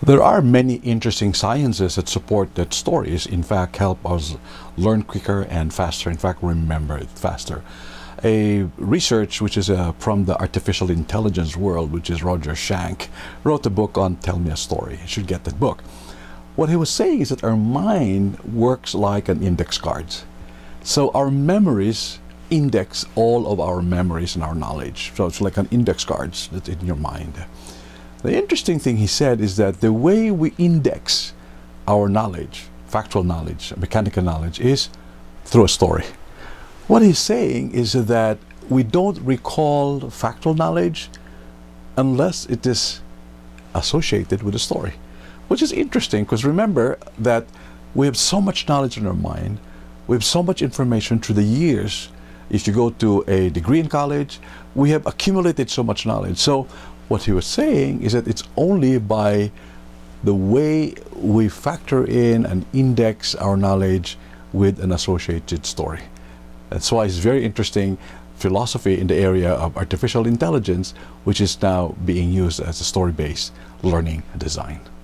There are many interesting sciences that support that stories, in fact, help us learn quicker and faster, in fact, remember it faster. A research which is from the artificial intelligence world, which is Roger Schank, wrote a book on Tell Me a Story. You should get that book. What he was saying is that our mind works like an index card. So our memories index all of our memories and our knowledge. So it's like an index card that's in your mind. The interesting thing he said is that the way we index our knowledge, factual knowledge, mechanical knowledge, is through a story. What he's saying is that we don't recall factual knowledge unless it is associated with a story, which is interesting because remember that we have so much knowledge in our mind, we have so much information through the years. If you go to a degree in college, we have accumulated so much knowledge. So what he was saying is that it's only by the way we factor in and index our knowledge with an associated story. That's why it's very interesting philosophy in the area of artificial intelligence, which is now being used as a story-based learning design.